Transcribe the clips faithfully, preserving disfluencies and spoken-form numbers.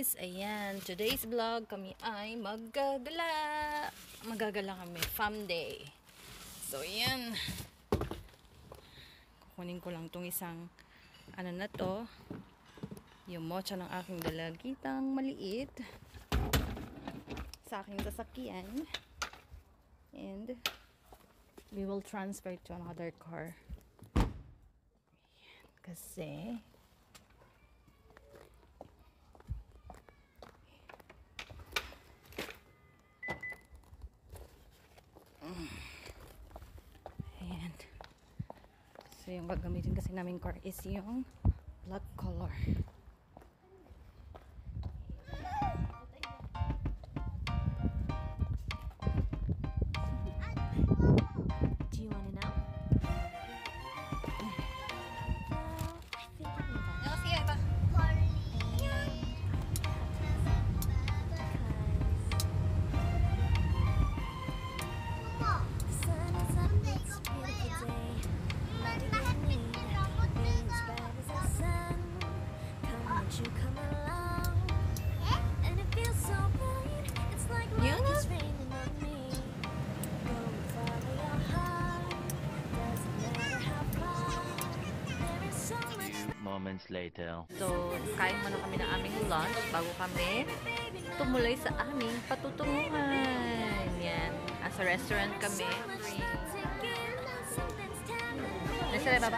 guys! Ayan, today's vlog kami ay maggagala. Magagala kami, fam day. So, ayan. Kukunin ko lang tong isang ano na to. Yung mocha ng aking dalagitang maliit. Sa aking sasakyan. And we will transfer to another car. Ayan, kasi and so yung gagamitin kasi namin car is yung black color. Do you want to know? Moments later. So, kain muna kami ng aming lunch bago kami tumuloy sa aming patutunguhan. Yan. Nasa restaurant kami. Nasa baba.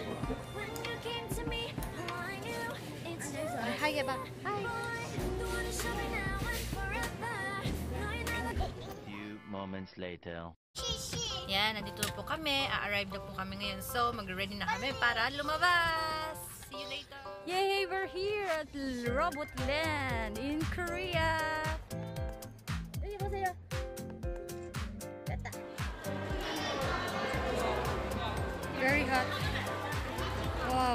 Hi, Eba. Hi. Few moments later. Yan, nandito po kami. A-arrive na po kami ngayon. So, mag-ready na kami para lumabas. See you later. Yay! We're here at Robot Land in Korea. Ay, masaya. Very hot. Wow.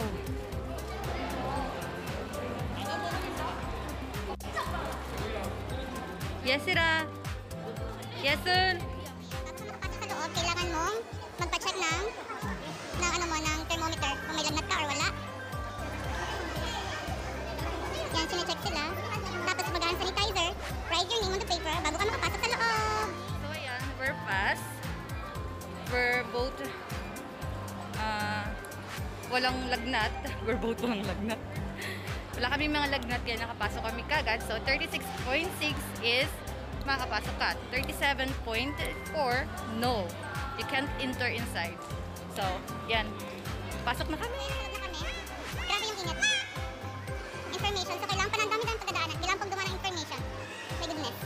Yes, Ira. Yes, Sun. Kailangan mong magpa-check ng ng ano mo, ng thermometer kung may lagnat ka or wala. Yan, sine-check sila. Tapos mag-hand sanitizer, write your name on the paper bago ka makapasok sa loob. So ayan, we're fast. We're both uh, walang lagnat. We're both walang lagnat. Wala kami mga lagnat kaya nakapasok kami kagad. So thirty-six point six is makapasok ka. thirty-seven point four, no. You can't enter inside. So, yan. Pasok na kami. Pasok na kami. Grabe yung init. Information. So, kailangan pa ng dami-dami pagdadaanan. Kailangan pang dumaan ng information. My goodness.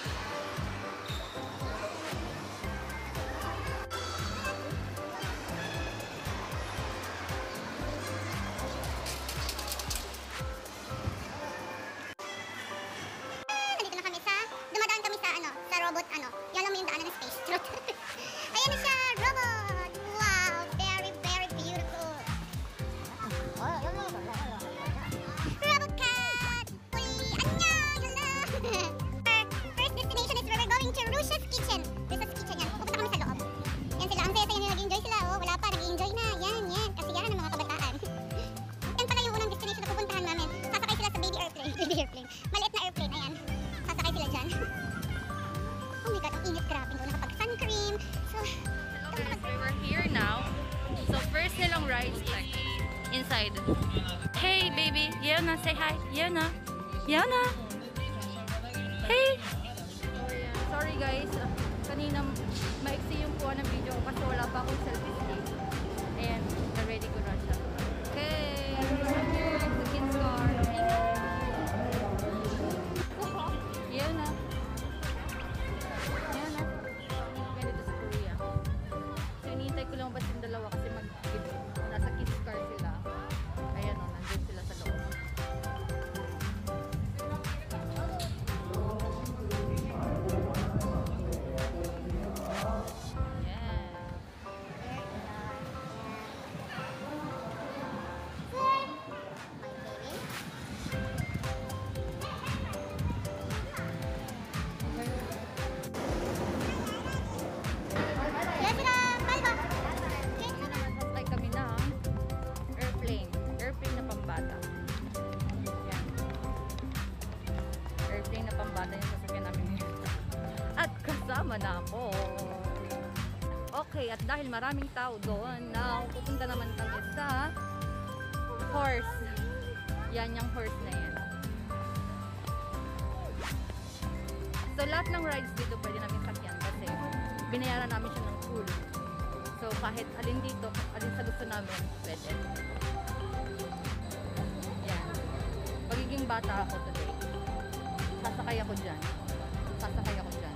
Nandito na kami sa, dumadaan kami sa, ano, sa robot, ano. Yan lang mo yung daanan ng space. Trot. Ayan na siya, robot! Wow! Very, very beautiful! Robot cat! Uy! Annyeong! Hello! Our first destination is where we're going to Russia's Kitchen. Russia's Kitchen yan. Pupunta kami sa loob. Yan sila. Ang saya-saya nila. Nag-enjoy sila. Oh, wala pa. Nag-enjoy na. Yan, yan. Kasiyahan ng mga kabataan. Yan pala yung unang destination na pupuntahan namin. Sasakay sila sa baby airplane. Baby airplane. Maliit na airplane. Ayan. Sasakay sila dyan. Oh my God. Ang init. Grabe. Doon nakapag-sun cream. So, Hello guys, we were here now. So first nilang ride is like inside. Hey baby, Yana, say hi. Yana. Yana. Hey. Sorry guys, kanina maiksi yung kuha ng video ko kasi wala pa akong selfie stick. And na-ready ko na siya. Okay, here's the kids car. Yana. Yana. Ganito sa Korea. So, iniintay ko lang ba yung dalawa kasi mag nasa kids car sila. Ayan o, nandun sila sa loob. na ako. Okay, at dahil maraming tao doon, now pupunta naman kami sa horse. Yan yung horse na yan. So lahat ng rides dito pwede namin sakyan kasi binayaran namin siya ng full. So kahit alin dito, alin sa gusto namin, pwede. Yan. Pagiging bata ako today. Sasakay ako dyan. Sasakay ako dyan.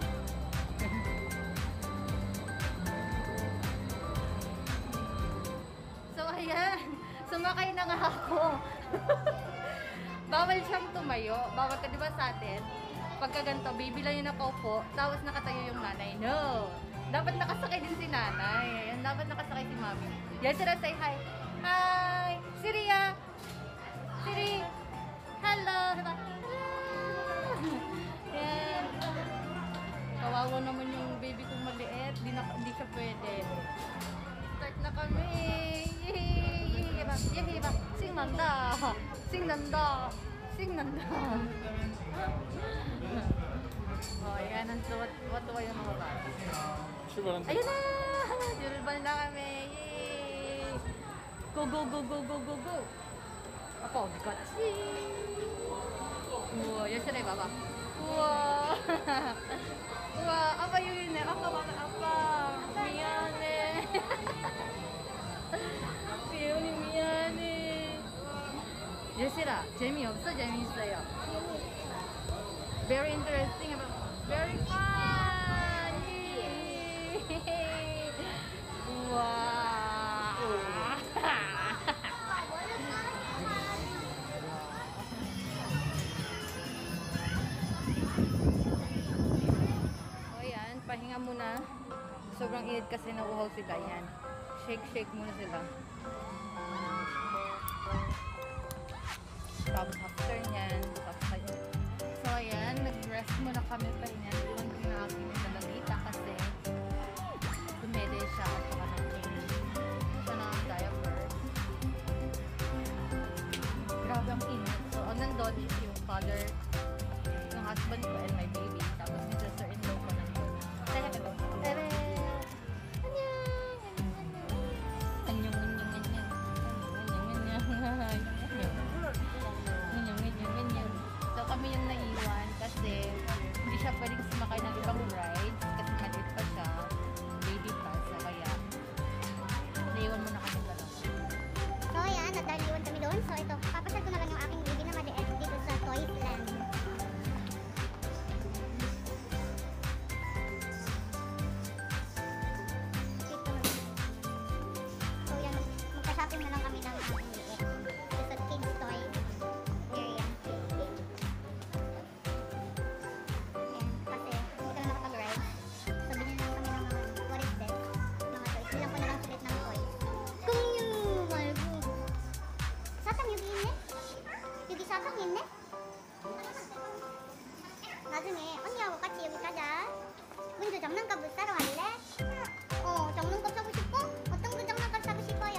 So ayan, sumakay na nga ako. Bawal siyang tumayo. Bawal ka, di ba sa atin? Pagka ganito, bibilang yun ako po, tapos nakatayo yung nanay. No! Dapat nakasakay din si nanay. Ayan, dapat nakasakay si mami. Yan, sila say hi. Hi! Siria! Siri! Hello! Diba? Yan. Kawawa naman yung baby kong maliit. Di, na, di siya pwede. Start na kami! Yehey! Yehey! Yehey! Singnanda! Singnanda! Singnanda! Oh, ayan. Ang tuwa-tuwa yung mga bata. Ayun na! Julban na kami! Yay! Go, go, go, go, go, go, go! Ako, gotchi! Wow, yan sila ibaba. Wow! Wow! Apa yun yun eh? Apa, apa, apa! Miyane! Miyane, miyane! Yan sila. 재미없어? 재미있어요. Very interesting. Very fun! Yay! Wow! O yan, pahinga muna. Sobrang init kasi nauuhaw sila. Yan. Shake, shake muna sila. Tapos after nyan, so ayan, nag-rest muna kami pa rin yan. Iwan ko na aking nalamita kasi dumede siya at saka nag-change. Siya na ang diaper. Grabe ang init. So, ang nandun is yung father ng husband ko and my baby. Tapos yung sister-in-law ko nandun. Tara, tara, tara! Anyong, anyong, anyong, anyong. Anyong, anyong, anyong. So kami yung naiwan kasi hindi siya pwedeng sumakay ng ibang rides kasi maliit pa siya, baby pa, so kaya naiwan muna kami dalawa. So ayan, at dahil iwan kami doon, so ito, papasal ko na lang yung aking baby na maliit dito sa Toysland. So yan, magpa-shopping na lang kami ng aking liit. Dito sa kids toy area. Ayan, kasi hindi ka na nakapag-ride. So binili lang kami ng mga, what is this? Mga toys. Bilang ko na lang sulit ng toys. Kung yung 말고 사탕 여기 있네? 여기 사탕 있네? 나중에 언니하고 같이 여기 가자. 문주 장난감 사러 갈래? 어, 장난감 사고 싶어? 어떤 그 장난감 사고 싶어요?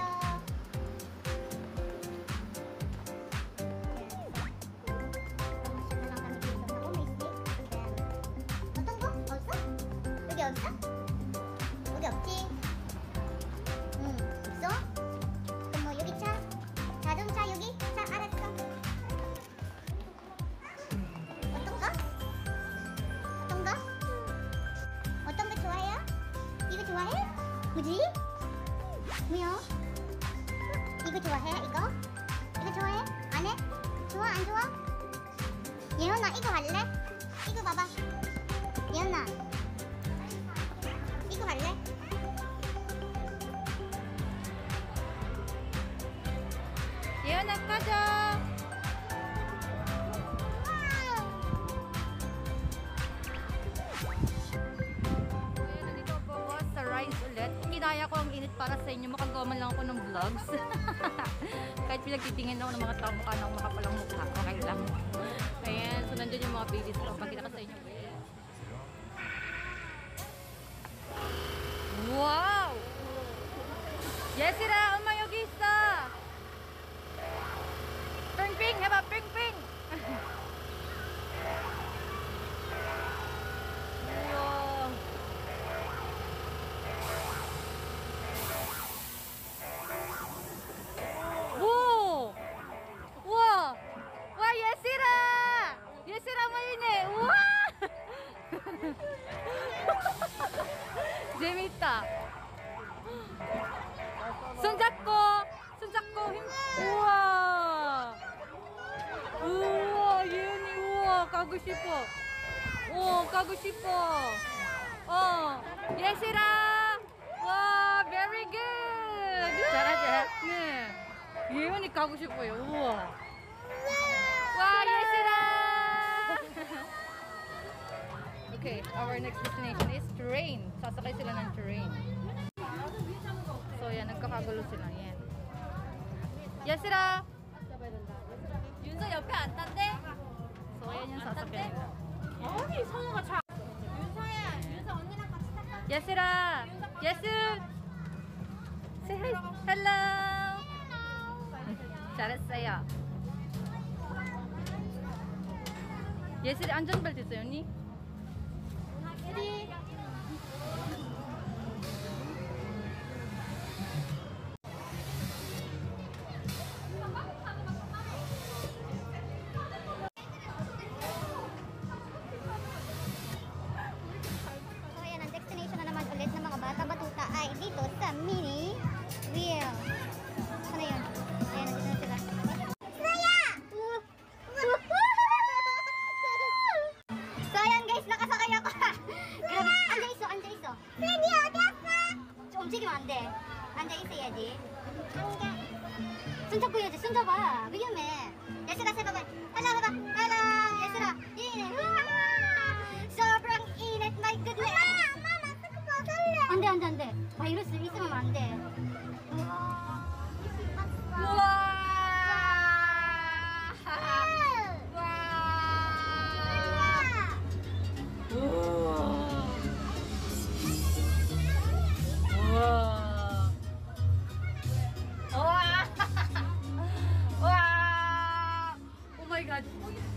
어떤 거? 없어? 여기 없어? 여기 없지? 응, 없어? 그럼 뭐 여기 차? 자동차 여기? 차 알았어. 어떤 거? 어떤 거? 어떤 거 좋아해요? 이거 좋아해? 뭐지? 뭐야? 이거 좋아해? 이거? 이거 좋아해? 안 해? 좋아? 안 좋아? 예언아 이거 할래? 이거 봐봐. 예언아 이거 할래? Yan, 가자! Ayan, nandito ako sa rides ulit. Kinaya ko ang init para sa inyo. Makagawa man lang ako ng vlogs. Kahit pinagtitingin ako ng mga tao mukha ng makapalang mukha. Okay lang. Ayan, so nandun yung mga babies ko. Pakita ko sa inyo. Wow! Yesira, 엄마 여기 있어! 핑핑 해봐 핑핑 우와 있다. 손잡고, 손잡고 힘. 우와. 우와, 예은이 우와 가고 싶어. 오, 가고 싶어. 어, 예슬아. 와, very good. 잘하지? 네. 예은이 가고 싶어요. 우와. 와, 예슬아. Okay, our next destination is train. Sasakay sila ng train. So, yan, nagkakagulo sila. Yan. 예슬아. 윤서 옆에 앉았대? So, ayan yung sasakyan nila. 아니 선우가 잘. 윤서야, 윤서 언니랑 같이 탈까? 예슬아! 예슬! Say hi! Hello! 잘했어요. 예슬이 안전벨트 있어요, 언니? So ayan, ang destination na naman ulit ng mga bata-batuta ay dito sa Mini Wheel. Ano yun? Ayan, nandito na sila. Saya! So ayan guys, nakasakay ako. Grabe, 앉아있어, 앉아있어. Freddy, 어디 왔어? 좀 움직이면 안 돼. 앉아있어야지. 앉아. 손 잡고 해야지, 손 잡아. 위험해. 예슬아, 세봐봐. 할라, 봐봐. 할라, 예슬아. 이네. 소brang init, my goodness. 엄마, 마스크 벗을래. 안 돼, 안 돼, 안 돼. 바이러스 있으면 안 돼. 우와! 우와! 우와! 우와! 오 마이 갓.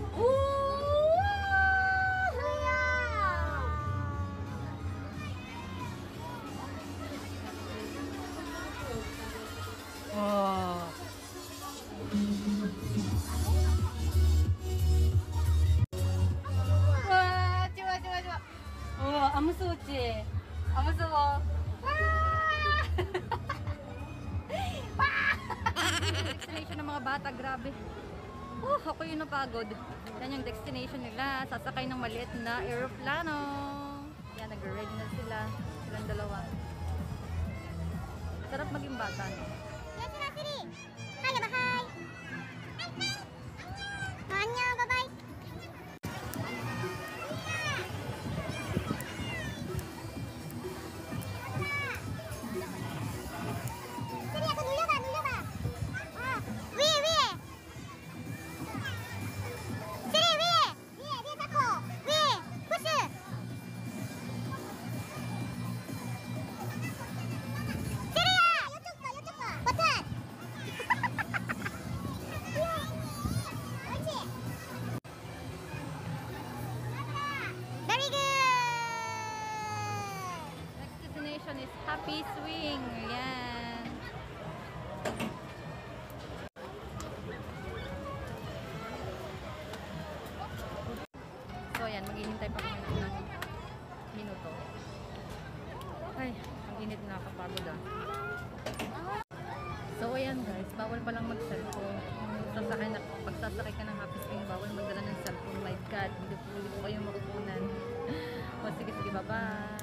와. 와, 좋아, 좋아, 좋아. 우와, 안 무서웠지? 안 무서워. 와! 와! Destination ng mga bata, grabe. Oh, ako yung napagod. Yan yung destination nila. Sasakay ng maliit na aeroplano. Yan, nag-ready na sila. Silang dalawa. Sarap maging bata, no? 예슬아, 쓰리. 하이, 해봐, 하이. 안녕, 바이바이. 쓰리야, 그거 눌려봐, 눌려봐. 어, 위에, 위에. 쓰리, 위에. 위에, 위에 잡고. 위에, 푸시. 쓰리야, 이쪽 봐, 이쪽 봐. 버튼. 옳지. Very good. Next destination is Happy Swing. Yan. So, ayan. Maghihintay pa kami ng minuto. Ay, ang init, nakakapagod ah. So, ayan guys. Bawal palang mag-cellphone. Sasakay na, pag sasakay ka ng Happy Swing, bawal magdala ng cellphone. My God, hindi po, hindi po kayong makukunan. O, sige, sige, bye-bye.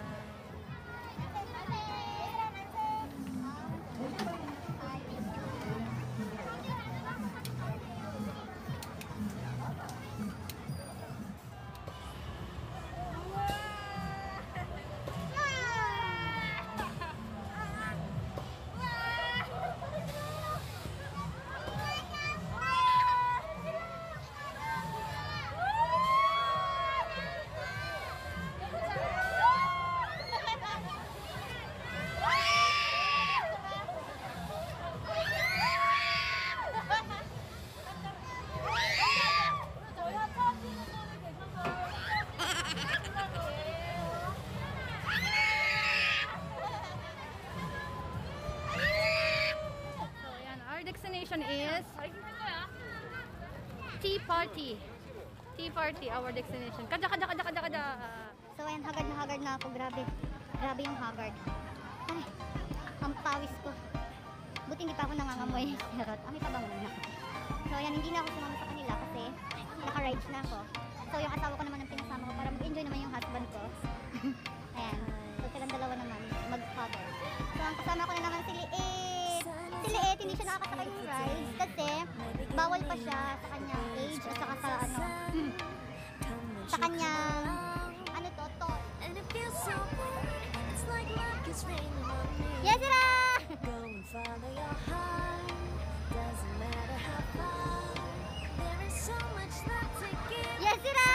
Destination is Tea Party. Tea Party, our destination. Kada, kada, kada, kada, kada. So ayan, hagard na hagard na ako. Grabe. Grabe yung hagard. Ay, ang pawis ko. Buti hindi pa ako nangangamoy. Charot. Ah, may pabango na ako. So, ayan, hindi na ako sumama sa kanila kasi naka-rides na ako. So, yung asawa ko naman ang pinasama ko para mag-enjoy naman yung husband ko. Ayan. So, silang dalawa naman mag-cover. So, ang kasama ko na naman si Liit. Si Liit, hindi siya nakakasakay ng rides kasi bawal pa siya sa kanyang age at saka sa ano, sa kanyang, ano to, to. Yes, Ira! Yes, Ira!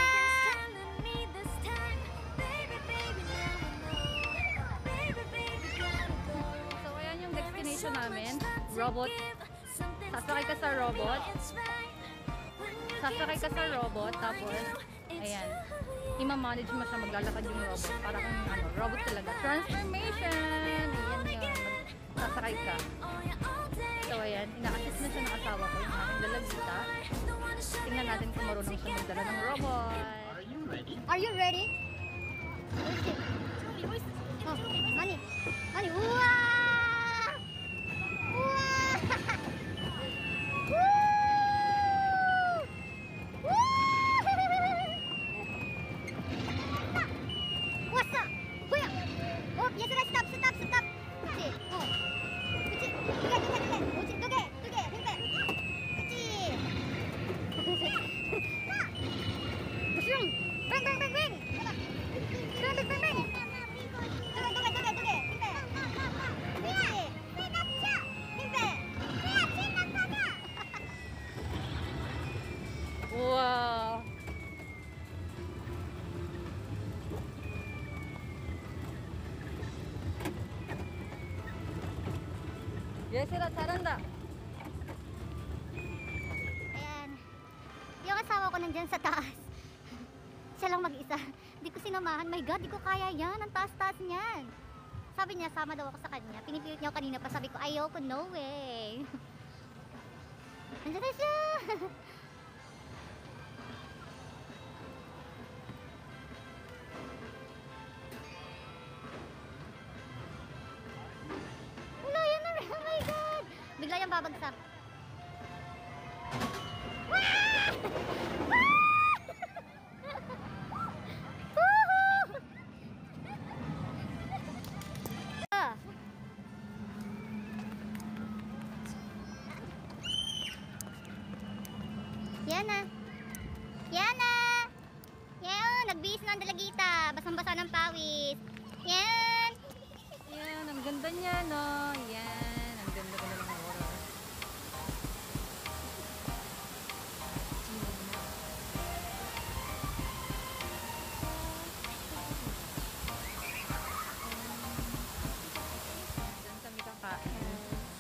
So, ayan yung destination namin. Robot. Sasakay ka sa robot. Sasakay ka sa robot. Tapos, ayan. Ima-manage mo siya, maglalakad yung robot. Para kung ano, robot talaga. Transformation! Ayan yun. Sasakay ka. So, ayan. Ina-assist na siya ng asawa ko. Yung aking lalagita. Tingnan natin kung marunong siya magdala ng robot. Are you ready? Oh, money. Money. Wow! Wow! Woo! Woo! What's up? Kuya! Oh, yes, right. Stop, stop, stop. Kuchi. Oh. Kuchi. Duge, duge, duge. Kuchi, duge, duge. Himpe. Kuchi. Busyong. Bang, bang, bang, bang. Bang, bang, bang, bang. Duge, duge, duge, duge. Himpe. Kuchi. Himpe. Wow! Yes, sila, 잘한다. Ayan. Yung asawa ko nandyan sa taas. Siya lang mag-isa. Di ko sinamahan. My God, di ko kaya yan. Ang taas-taas niyan. Sabi niya, sama daw ako sa kanya. Pinipilit niya ako kanina pa. Sabi ko, ayoko, no way. Nandyan na siya. Wala yan na. Oh my God. Bigla yung babagsak. Ah! Yana! Yana! Yan! Nagbihis na ang dalagita. Basang-basa ng pawis. Yan! Yan, ang ganda niya, no? Yan, ang ganda ko ng oras. Diyan kami kakain.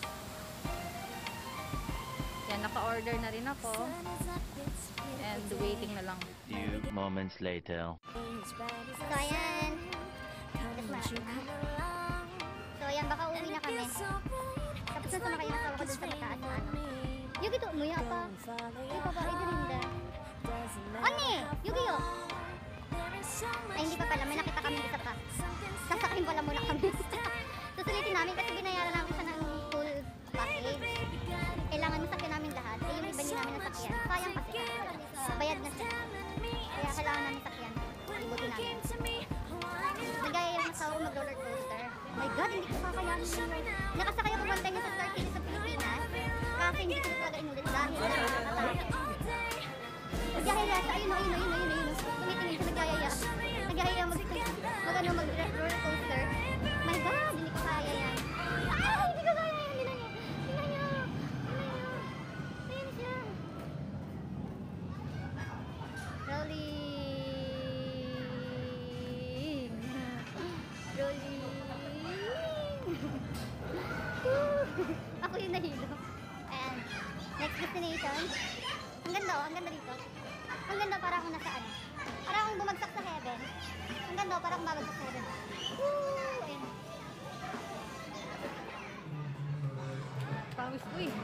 Yan, naka-order na rin ako. And waiting na lang. Few moments later. So, ayan. Just ma- So, ayan. Baka uwi na kami. Tapos na sumakay yung asawa ko dun sa mataas na ano. Yugi to, umuya pa. Ay, babae din hindi. Ani! Yugi yo! Ay, hindi pa pala. May nakita kami isa pa. Sasakayin pala muna kami. Susulitin namin kasi binayaran namin siya ng full package. Kailangan masakyan namin lahat. Eh, yung iba hindi namin nasakyan. Sayang kasi. Bayad na siya. Kaya kailangan namin sakyan. Ibutin namin. Nagaya yung asawa ko mag-roller coaster. My God, hindi ko kakayanin yun. Nakasakay ako one time sa Star City sa Pilipinas. Kasi hindi ko talaga inulit dahil nakakatakot. Nagyayaya siya. Ayun, ayun, ayun, ayun, ayun. Tumitingin siya, nagyayaya. Nagyayaya mag, mag, ano, mag-roller coaster. My God, hindi ko kaya yan. Ay, hindi ko kaya yan. Hindi na niya. Hindi na niya. Hindi na niya. Ayun siya. Rolling. Rolling. Ako yung nahilo. Ayan. Next destination. Ang ganda oh, ang ganda dito. Ang ganda para akong nasa ano. Para akong bumagsak sa heaven. Ang ganda oh, para akong babagsak sa heaven. Woo! Ayan. Pawis ko eh.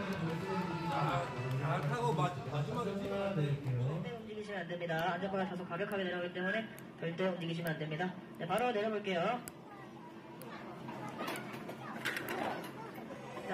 잘 타고 마, 마지막에 찍어야 돼. 움직이시면 안 됩니다. 안전바가 다소 가격하게 내려오기 때문에 절대 움직이시면 안 됩니다. 네, 바로 내려볼게요. 있습니다.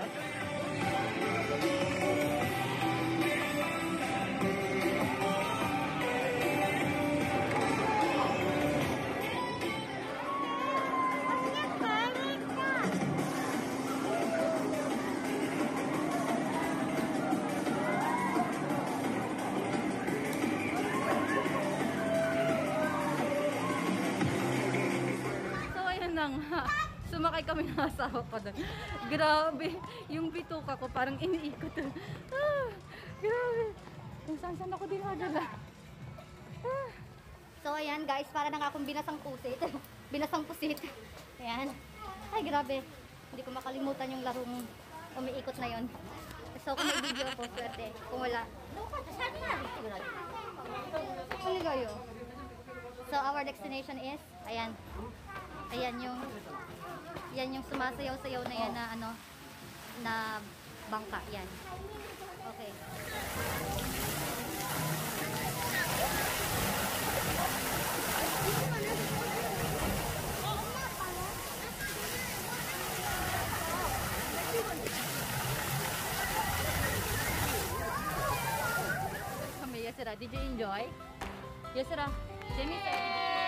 So ayun na nga, sumakay kami ng asawa ko doon. Grabe, yung bituka ko parang iniikot. Ah, grabe. Kung saan saan ako dinadala. Ah. So ayan guys, para na nga akong binasang pusit. Binasang pusit. Ayan. Ay grabe. Hindi ko makalimutan yung larong umiikot na yon. So kung may video ako, swerte. Kung wala, ano kayo? So our destination is, ayan. Ayan yung, yan yung sumasayaw-sayaw na yan na ano, na bangka. Yan. Okay. Kami, Yasira, did you enjoy? Yasira, Jamie said.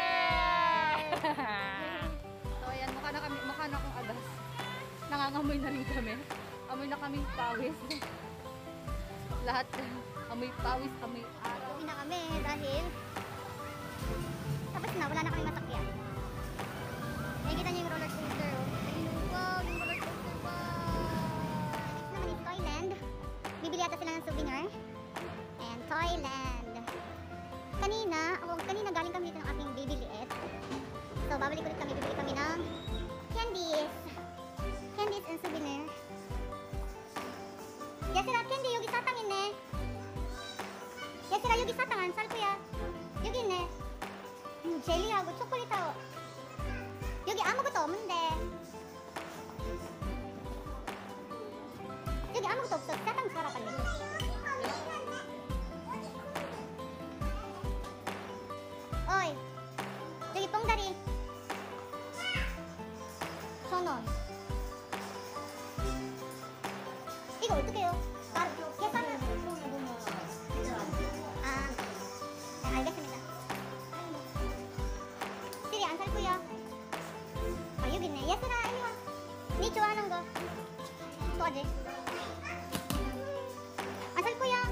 So ayan, mukha na kami, mukha na akong agas. Nangangamoy na rin kami. Amoy na kaming pawis. Lahat, amoy pawis, amoy araw. Uwi na kami dahil tapos na, wala na kami masakyan. Nakikita niyo yung roller coaster. Oh. Wow, yung roller coaster. Wow. Next naman is Toyland. Bibili ata sila ng souvenir. And Toyland. Kanina, oh, kanina galing kami dito ng aking baby liit. So, babalik ulit kami. Bibili kami ng candies. Candies and souvenir. Yasira, candy, yogi satangin ne. Yasira, yogi satangan. Sal kuya. Yogi ne. 젤리하고 초콜릿하고 여기 아무것도 없는데 여기 아무것도 없어. 사탕 사라 빨리. 어이 여기 뽕다리 천원. 이거 어떡해요? 나 계산을 아 네, 알겠습니다. Siri, ang sal kuya. Ah, yun na. Yes na, ayun. Ni, chuha nung go. Ito, aje. Ang sal kuya.